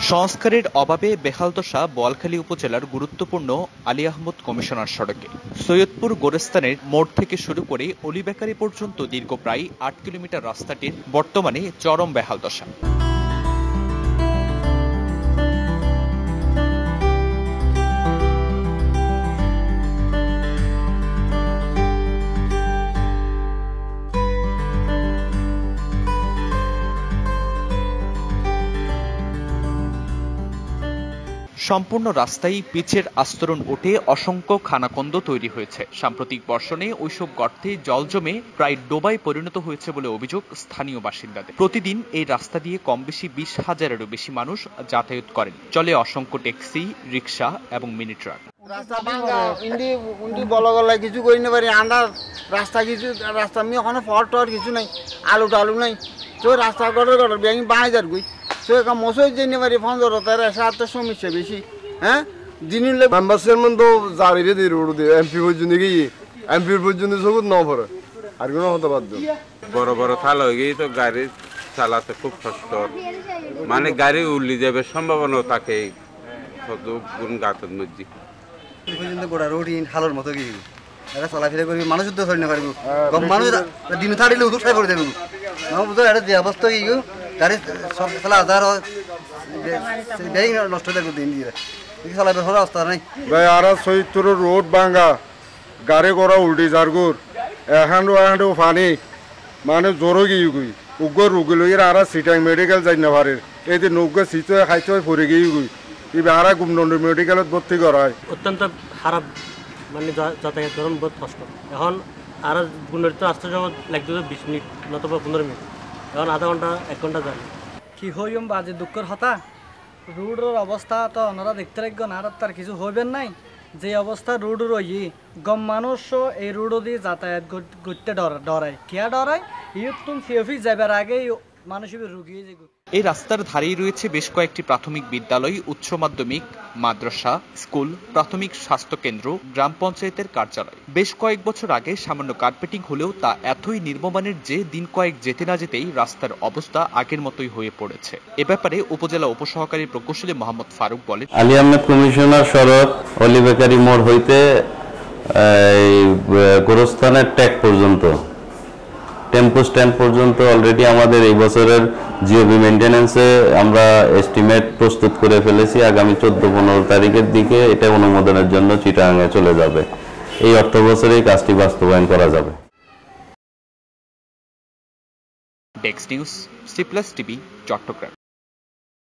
সংস্কারের অভাবে বেহালদশা বোয়ালখালী উপজেলার গুরুত্বপূর্ণ আলী আহমদ কমিশনার সড়কে। সৈয়দপুর গোরস্তানের মোড় থেকে শুরু করে অলি বেকারি পর্যন্ত দীর্ঘ প্রায় ৮ কিলোমিটার রাস্তাটির বর্তমানে চরম বেহালদশা। সম্পূর্ণ রাস্তায় পিচের আস্তরণ উঠে অসংখ্য খানাখন্দ তৈরি হয়েছে। সাম্প্রতিক বর্ষণে ওইসব গর্তে জল জমে প্রায় ডোবায় পরিণত হয়েছে বলে অভিযোগ স্থানীয় বাসিন্দাদের। প্রতিদিন এই রাস্তা দিয়ে কম বেশি ২০,০০০-এরও বেশি মানুষ যাতায়াত করেন। চলে অসংখ্য ট্যাক্সি, রিক্সা এবং মিনি ট্রাক। রাস্তা ভাঙা উন্ডি বলা গলায় কিছু করি না পারি আন্ডার রাস্তা কিছু রাস্তা আমি ওখানে ফট টট কিছু নাই আলু টালু নাই তো রাস্তা গড়ের গড়ের ব্যাংক বাঁধার গই তো একটা মশই জেনে পারি ফন্দর তার এত সমস্যা বেশি হ্যাঁ দিনুলে মেম্বার চেয়ারম্যান তো জারিবে দিয়ে রোড দিয়ে এমপি পর্যন্ত গিয়ে এমপি পর্যন্ত সবুজ ন পড়ে আর কোনো হতে বাধ্য বড় বড় থাল হয়ে গিয়ে তো গাড়ি চালাতে খুব কষ্ট মানে গাড়ি উল্লি যাবে সম্ভাবনা থাকে গাতের মধ্যে পর্যন্ত গোড়া রোড হালোর মতো গিয়ে এটা চলাফেরা করবি মানুষ উদ্যোগ ধরে না পারবো মানুষ দিন থাকলে উদ্যোগ সাই করে দেবো এটা যে অবস্থা কি গাড়ি সব খেলা আধার ব্যাগ নষ্ট হয়ে দিন দিয়ে চলাফেরা হওয়ার অবস্থা নাই ভাই আর সৈত্তর রোড ভাঙা গাড়ি করা উল্টি যারগুর এখানো পানি মানে জ্বর গিয়ে গুই উগ্র রুগী লই আর সিটাং মেডিকেল যাই না পারে এই যে নৌকা সিট খাইতে পড়ে গিয়ে গুই এবার আর গুমনন্দ মেডিকেলত ভর্তি করা হয় অত্যন্ত খারাপ মানে যাতায়াত ধরুন বহুত কষ্ট এখন আর গুণরিত রাস্তা যাওয়া লাগতে ২০ মিনিট নতুবা ১৫ মিনিট এখন আধা ঘন্টা ১ ঘন্টা যায় কি হইম বাজে দুঃখের হতা রোডের অবস্থা তো ওনারা দেখতে রাখবেন আর তার কিছু হইবেন নাই যে অবস্থা রোড রই গম মানুষও এই রোড দিয়ে যাতায়াত করতে ডরায় কেয়া ডরায় ইউতুম ফিওফি যাবার আগে মানুষ রুগিয়ে যায়। এই রাস্তার ধারেই রয়েছে বেশ কয়েকটি প্রাথমিক বিদ্যালয়, উচ্চ মাধ্যমিক, মাদ্রাসা, স্কুল, প্রাথমিক স্বাস্থ্য কেন্দ্র, গ্রাম পঞ্চায়েতের কার্যালয়। বেশ কয়েক বছর আগে সামান্য কার্পেটিং হলেও তা এতই নির্মমানের যে দিন কয়েক যেতে না যেতেই রাস্তার অবস্থা আগের মতোই হয়ে পড়েছে। এ ব্যাপারে উপজেলা উপসহকারী প্রকৌশলী মোহাম্মদ ফারুক বলেন, আলী আহমেদ কমিশনার সড়ক অলি বেকারি মোড় হইতে গোরস্তানের ট্যাগ পর্যন্ত টেম্পো স্ট্যান্ড পর্যন্ত অলরেডি আমাদের এই বছরের জিওবি মেইনটেনেন্সে আমরা এস্টিমেট প্রস্তুত করে ফেলেছি। আগামী ১৪-১৫ তারিখের দিকে এটা অনুমোদনের জন্য চিটাগাঙে চলে যাবে। এই অর্থ বছরেই কাজটি বাস্তবায়ন করা যাবে। ডেস্ক নিউজ, সি+ টিভি, চট্টগ্রাম।